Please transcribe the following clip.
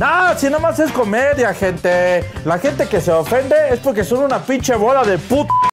No, si nomás es comedia, gente. La gente que se ofende es porque son una pinche bola de puta.